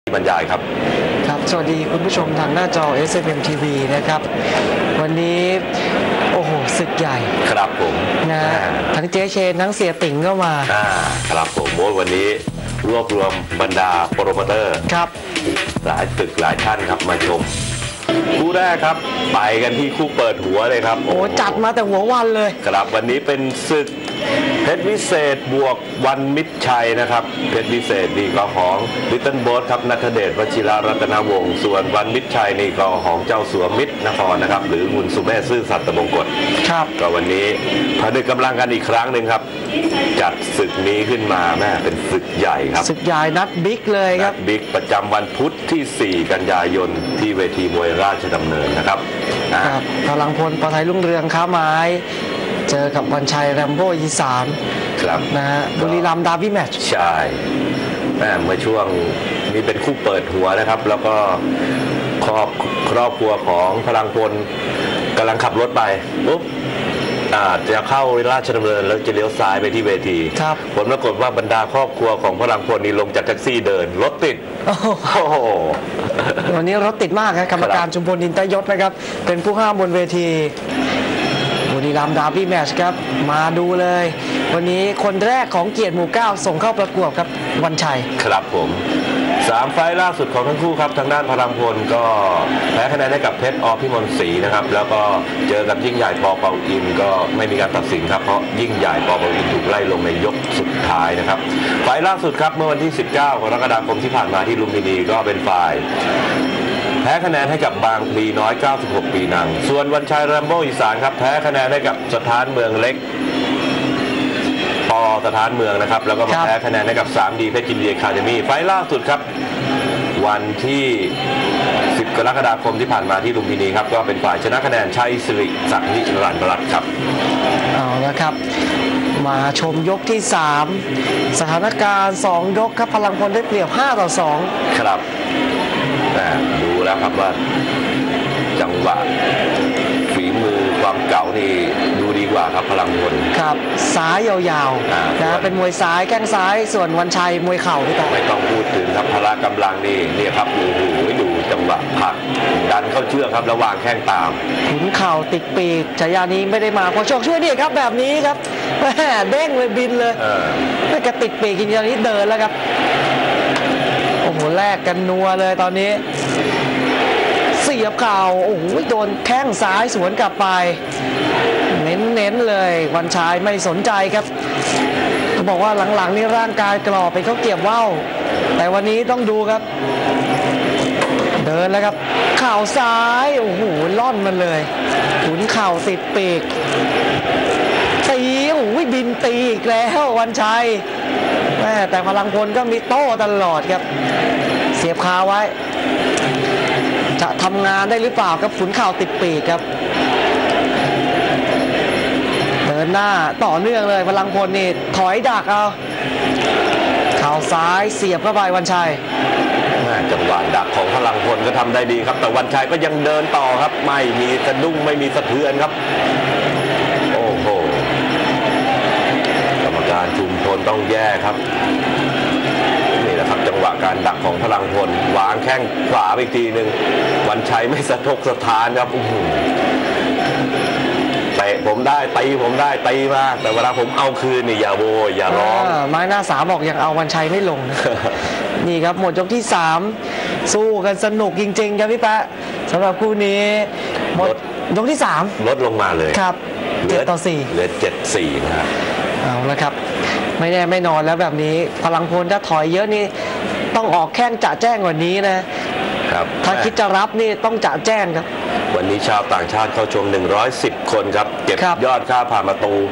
บรรยายครับครับสวัสดีคุณผู้ชมทางหน้าจอ SFM TV นะครับวันนี้โอ้โหศึกใหญ่ครับผมนะทั้งเจ๊เชนทั้งเสียติ่งก็มาครับผมวันนี้รวบรวมบรรดาโปรโมเตอร์ครับหลายตึกหลายท่านครับมาชมคู่แรกครับไปกันที่คู่เปิดหัวเลยครับโอ้จัดมาแต่หัววันเลยครับวันนี้เป็นศึกเพชรวิเศษบวกวันมิตรชัยนะครับเพชรวิเศษนี่ก็ของลิตเติ้ลโบ๊ทครับณัฐเดชวชิรรัตนวงศ์ส่วนวันมิตรชัยนี่ก็ของเจ้าสัวมิตรนครนะครับหรือคุณสุเมธซื่อสัตย์มงกฎครับก็วันนี้ผนึกกำลังกันอีกครั้งหนึ่งครับจัดศึกนี้ขึ้นมาแม่เป็นศึกใหญ่ครับศึกใหญ่นัดบิ๊กเลยครับนัดบิ๊กประจำวันพุธที่4กันยายนที่เวทีมวยราชดำเนินนะครับพลังพลปไทยรุ่งเรืองค้าไม้เจอกับวันชัยแรมโบ้อีสานครับนะฮะบุรีรัมย์ดาร์บี้แมตช์ใช่เมื่อช่วงนี้เป็นคู่เปิดหัวนะครับแล้วก็ครอบครัวของพลังพลกำลังขับรถไปปุ๊บจะเข้าราชดำเนินแล้วจะเลี้ยวซ้ายไปที่เวทีผลปรากฏว่าบรรดาครอบครัวของพลังพลนี่ลงจากแท็กซี่เดินรถติดโอ้โหวันนี้รถติดมากครับกรรมการชุมพลอินทยศนะครับเป็นผู้ห้ามบนเวทีบุรีรัมย์ดาร์บี้แมตช์ครับมาดูเลยวันนี้คนแรกของเกียรติหมู่9ส่งเข้าประกวดครับวันชัยครับผม3 ไฟล์ล่าสุดของทั้งคู่ครับทางด้านพลังพลก็แพ้คะแนนให้กับเพชรอ.พิมลศรีนะครับแล้วก็เจอกับยิ่งใหญ่ป.เปาอินก็ไม่มีการตัดสินครับเพราะยิ่งใหญ่ป.เปาอินถูกไล่ลงในยกสุดท้ายนะครับไฟล์ล่าสุดครับเมื่อวันที่19 กรกฎาคมที่ผ่านมาที่ลุมพินีก็เป็นฝ่ายแพ้คะแนนให้กับบางพลีน้อย96ปีนังส่วนวันชัยแรมโบ้อีสานครับแพ้คะแนนให้กับสถานเมืองเล็กสถานเมืองนะครับแล้วก็มาแพ้คะแนนให้กับ3D เพชรยินดีอะคาเดมี่ไฟล์ล่าสุดครับวันที่10 กรกฎาคมที่ผ่านมาที่ลุมพินีครับก็เป็นฝ่ายชนะคะแนนชัยสิริศักดิ์นิรันดร์รัตน์ครับเอาละครับมาชมยกที่3สถานการณ์2ยกครับพลังพลได้เปรียบ5-2 ครับดูแล้วครับว่าจังหวะฝีมือความเก่านี่ดูดีกว่าครับพลังพลครับซ้ายยาวๆนะเป็นมวยซ้ายแข้งซ้ายส่วนวันชัยมวยเข่าพี่ต่อไม่ต้องพูดถึงครับพละกำลังนี่ครับโอ้โหดูจังหวะผักดันเข้าเชือกครับระหว่างแข้งตามขุนเข่าติดปีกฉายานี้ไม่ได้มาพอโชคช่วยนี่ครับแบบนี้ครับแม่เด้งเลยบินเลยไม่กระติดปีกกินอย่างนี้เดินแล้วครับโอ้โหแลกกันนัวเลยตอนนี้เสียบเข่าโอ้โหโดนแข้งซ้ายสวนกลับไปเน้นเลยวันชัยไม่สนใจครับเขาบอกว่าหลังๆนี่ร่างกายกรอบเป็นข้าวเกี๊ยวว่าวแต่วันนี้ต้องดูครับเดินแล้วครับเข่าซ้ายโอ้โหล่อนมันเลยขุนเข่าติดปีกตีโอ้โหบินตีอีกแล้ววันชัยแต่พลังพลก็มีโต้ตลอดครับเสียบคาไว้จะทำงานได้หรือเปล่าครับขุนเข่าติดปีกครับเดินหน้าต่อเนื่องเลยพลังพลนี่ถอยดักเอาเข่าซ้ายเสียบเข้าไปวันชัยจังหวะดักของพลังพลก็ทำได้ดีครับแต่วันชัยก็ยังเดินต่อครับไม่มีสะดุ้งไม่มีสะเทือนครับโอ้โหกรรมการชุมพลต้องแย่ครับนี่แหละครับจังหวะการดักของพลังพลวางแข้งขวาอีกทีหนึ่งวันชัยไม่สะทกสะท้านครับเตะผมได้ตีผมได้ตีมาแต่เวลาผมเอาคืนนี่อย่าโวยอย่าร้องไม้หน้า3บอกยังเอาวันชัยไม่ลง นี่ครับหมดยกที่3สู้กันสนุกจริงๆครับพี่แป๊ะสำหรับคู่นี้หมดยกที่3 ลดลงมาเลยครับ7-4 เหลือ7-4นะครับเอาละครับไม่แน่ไม่นอนแล้วแบบนี้พลังพลถ้าถอยเยอะนี่ต้องออกแข้งจะแจ้งกว่านี้นะครับถ้าคิดจะรับนี่ต้องจะแจ้งครับวันนี้ชาวต่างชาติเข้าชม110 คนครับเก็บยอดค่าผ่านประตู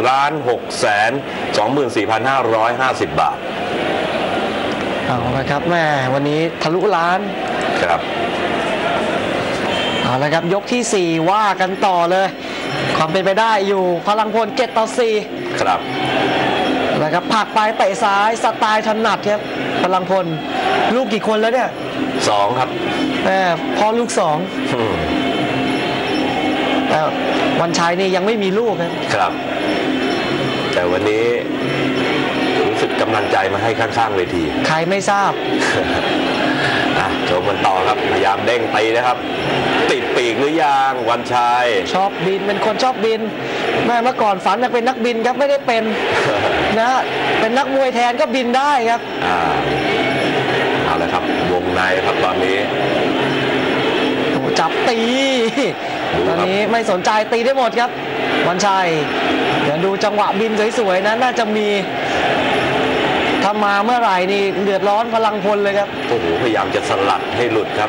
1,624,550 บาทเอาละครับแม่วันนี้ทะลุล้านครับเอาละครับยกที่4ว่ากันต่อเลยความเป็นไปได้อยู่พลังพล7-4 ครับแล้วครับผลักไปเตะซ้ายสไตล์ถนัดครับพลังพลลูกกี่คนแล้วเนี่ย 2ครับพอลูก2แต่วันชัยนี่ยังไม่มีลูกครับแต่วันนี้รู้สึกกำลังใจมาให้ข้างๆเวทีใครไม่ทราบามเด้งตีนะครับติดปีกหรือยังวันชัยชอบบินเป็นคนชอบบินแม่เมื่อก่อนฝันอยากเป็นนักบินครับไม่ได้เป็น นะเป็นนักมวยแทนก็บินได้ครับเอาละครับวงในครับตอนนี้จับตีตอนนี้ไม่สนใจตีได้หมดครับวันชัยเดี๋ยวดูจังหวะบินสวยๆนะน่าจะมีถ้ามาเมื่อไหร่นี่เดือดร้อนพลังพลเลยครับโอ้โหพยายามจะสลัดให้หลุดครับ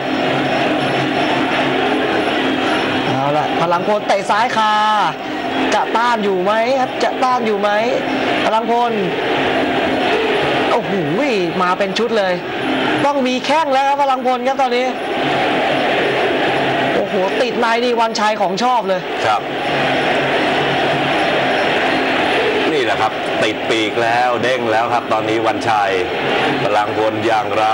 เอาละพลังพลเตะซ้ายคาจะต้านอยู่ไหมครับจะต้านอยู่ไหมพลังพลโอ้โหมาเป็นชุดเลยต้องมีแข้งแล้วครับพลังพลครับตอนนี้โอ้โหติดในนี่วันชัยของชอบเลยครับนี่แหละครับติดปีกแล้วเด้งแล้วครับตอนนี้วันชัยพลังพลอย่างไร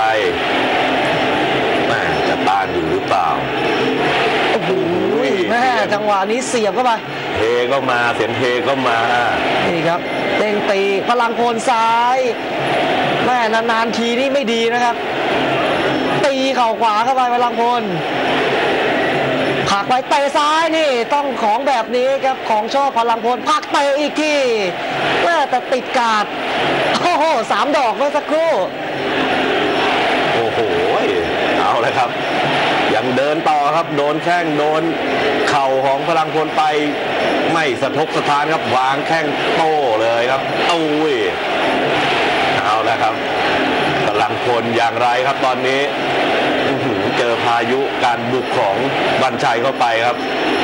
จะต้านอยู่หรือเปล่าโอ้โหแม่จังหวะนี้เสียบเข้าไปเทก็มาเสียงเทก็มานี่ครับเด้งตีพลังพลซ้ายแม่นานๆทีนี่ไม่ดีนะครับตีเข่าขวาเข้าไปพลังพลผลักไปเตะซ้ายนี่ต้องของแบบนี้ครับของชอบพลังพลผลักเตะอีกทีแต่ติดกาดโอ้โห3 ดอกเมื่อสักครู่โอ้โหเอาเลยครับยังเดินต่อครับโดนแข้งโดนเข่าของพลังพลไปไม่สะทกสะท้านครับวางแข้งโต้เลยครับเอาแล้วครับพลังพลอย่างไรครับตอนนี้เจอพายุการบุกของวันชัยเข้าไปครับ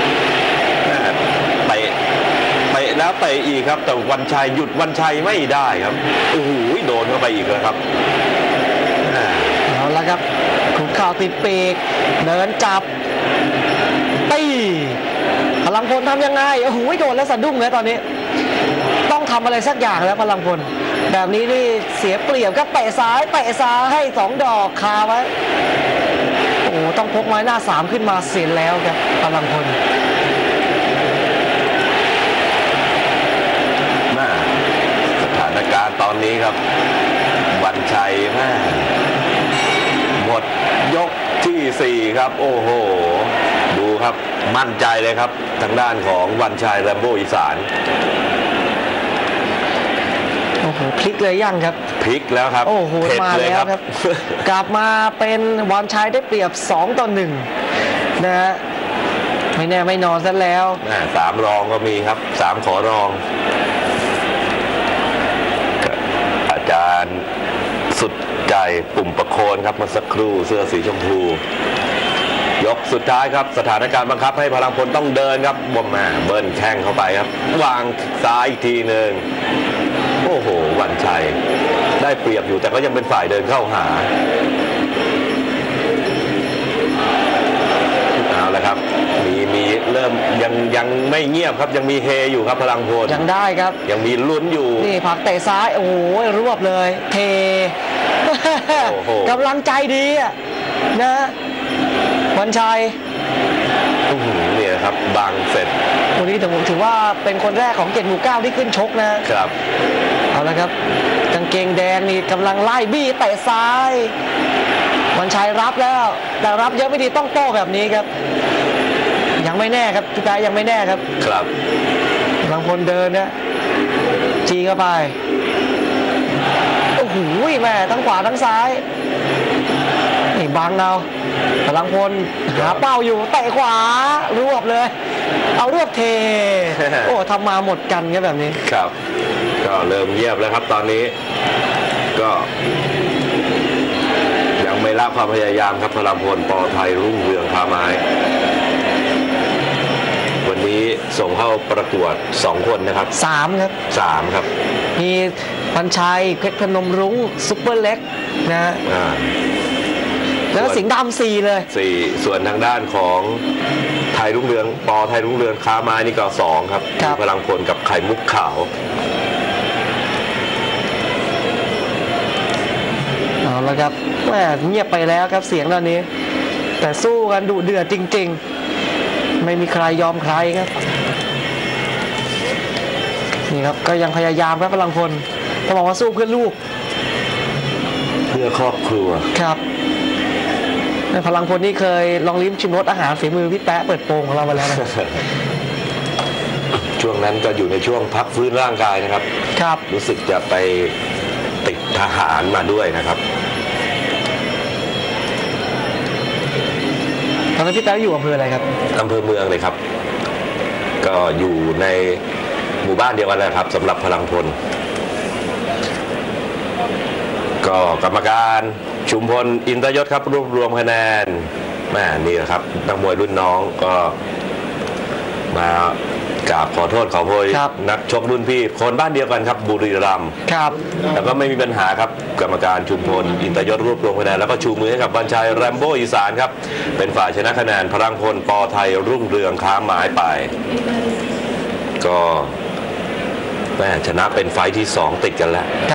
เตะแล้วเตะอีกครับแต่วันชัยหยุดวันชัยไม่ได้ครับโอ้โหโดนเข้าไปอีกแล้วครับเอาละครับขุนเข่าติดปีกเดินจับตีพลังพลทำยังไงโอ้โหโดนแล้วสะดุ้งเลยตอนนี้ต้องทำอะไรสักอย่างแล้วพลังพลแบบนี้นี่เสียเปรียบก็เตะซ้ายให้2 ดอกคาไว้โอ้ต้องพกไม้หน้า3ขึ้นมาเสียแล้วครับพลังพลสถานการณ์ตอนนี้ครับวันชัยหมดยกที่4ครับโอ้โหดูครับมั่นใจเลยครับทางด้านของวันชัยแรมโบ้อีสานโอ้โหพลิกเลยยังครับพลิกแล้วครับโอ้โหมาแล้วครับกลับมาเป็นวันชัยได้เปรียบ2-1นะฮะไม่แน่ไม่นอนซะแล้ว 3 รองก็มีครับ3 ขอรองอาจารย์สุดใจปุ่มประโคนครับมาสักครู่เสื้อสีชมพูยกสุดท้ายครับสถานการณ์บังคับให้พลังพลต้องเดินครับบมมาเบิ้ลแข้งเข้าไปครับวางซ้ายอีกทีหนึ่งโอ้โหวันชัยได้เปรียบอยู่แต่ก็ยังเป็นฝ่ายเดินเข้าหาเอาละครับมีเริ่มยังไม่เงียบครับยังมีเฮอยู่ครับพลังพลยังได้ครับยังมีลุ้นอยู่นี่ผักเตะซ้ายโอ้โหรวบเลยเทกำลังใจดีนะวันชัยนี่นะครับบังเสร็จวันนี้ถือว่าเป็นคนแรกของ7 หมู่ 9ที่ขึ้นชกนะครับเอาละครับกางเกงแดงนี่กำลังไล่บี้เตะซ้ายวันชัยรับแล้วแต่รับเยอะไม่ดีต้องโต้แบบนี้ครับยังไม่แน่ครับทุกท่านยังไม่แน่ครับครับบางคนเดินนะจีเข้าไปโอ้โหแม่ทั้งขวาทั้งซ้ายนี่บังเอาพลังพลหาเป้าอยู่เตะขวารวบเลยเอารวบเท โอ้ทำมาหมดกันครับแบบนี้ครับก็เริ่มเงียบแล้วครับตอนนี้ก็ยังไม่ละความพยายามครับพลังพลปอไทยรุ่งเรืองพาไม้วันนี้ส่งเข้าประกวด2 คนนะครับ 3ครับ 3ครับมีพันชัยเพชรพนมรุ้งซุปเปอร์เล็กนะแล้วสิงห์ดำ4เลยส่วนทางด้านของไทยรุ่งเรืองปอไทยรุ่งเรืองค้าไม้นี่ก็2ครับพลังพลกับไข่มุกขาวเอาละครับแหมเงียบไปแล้วครับเสียงตอนนี้แต่สู้กันดุเดือดจริงๆไม่มีใครยอมใครครับนี่ครับก็ยังพยายามครับพลังพลต้องบอกว่าสู้เพื่อลูกเพื่อครอบครัวครับพลังพลนี่เคยลองลิ้มชิมรสอาหารฝีมือพี่แป๊ะเปิดโปงของเรามาแล้วนะช่วงนั้นก็อยู่ในช่วงพักฟื้นร่างกายนะครับครับรู้สึกจะไปติดทหารมาด้วยนะครับตอนนั้นพี่แป๊ะอยู่อำเภออะไรครับอำเภอเมืองเลยครับ ก็อยู่ในหมู่บ้านเดียวกันแหละครับสำหรับพลังพล ก็กรรมการชุมพลอินทรยศครับรวบรวมคะแนนแม่นี่แหละครับนักมวยรุ่นน้องก็มากราบขอโทษขอโพยครับนักชกรุ่นพี่คนบ้านเดียวกันครับบุรีรัมย์ครับแล้วก็ไม่มีปัญหาครับกรรมการชุมพลอินทรยศรวบรวมคะแนนแล้วก็ชูมือให้กับบัญชัยแรมโบ้อีสานครับเป็นฝ่ายชนะคะแนนพลังพลปอไทยรุ่งเรืองค้าหมายไปก็แม่ชนะเป็นไฟท์ที่ 2 ติดกันแล้ว